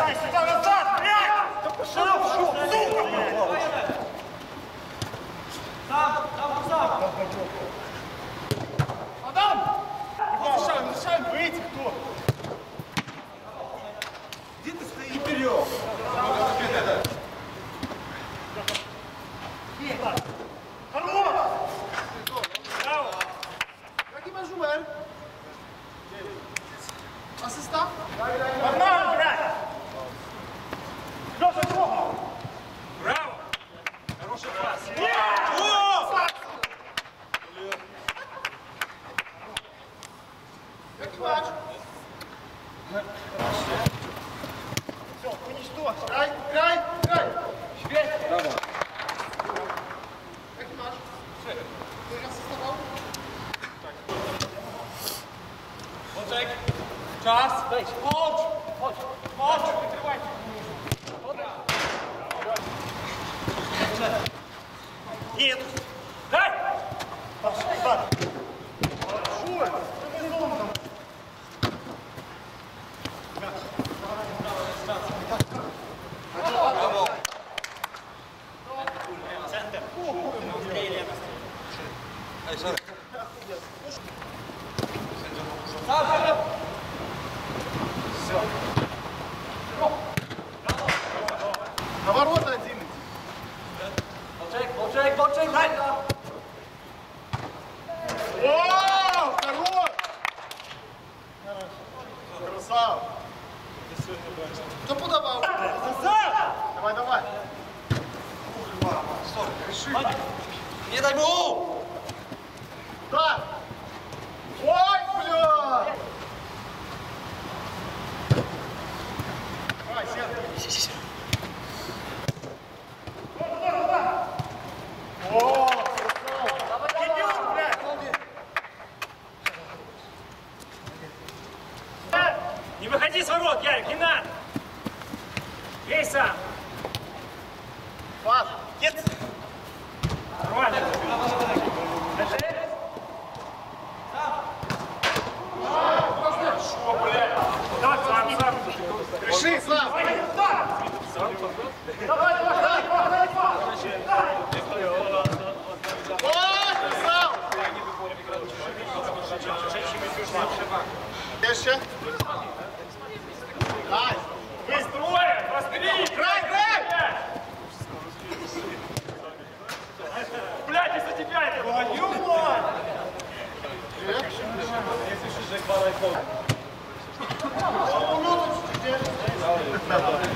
Сюда, назад, блядь! Да пошел в шоу, сука, блядь! Сам! Адам! Не мешаем, выйти кто? Где ты стоишь? Вперед! Хорош! Браво! Как има жумер? Асиста? Погнали, брат! Леша, трогал! Браво! Хороший пас! Как матч? Все, уничтожь! Край! Швед! Браво. Как матч? Ты асистовал? Волчек! Час! Волч! Прикрывай! Нет! Дай! Пошел! Хорошо! Центр! Все. На ворота 11. Волчек, дай! О, хорош! Красава! Кто подавал? Давай. Реши. Не дай ему! Да! Ой, бля! Давай, сядь. О, Идем, блядь! Не выходи с ворот, Ярик, не надо! Бей сам! пас. Нет! Нормально! Держи! Хорошо, блядь! Давай, сам! Реши, сам. Давай! Ой, красава! Еще. Дай. Быстрее! Быстрее! Край! Блядь, из-за тебя это твою мать! Помню, тут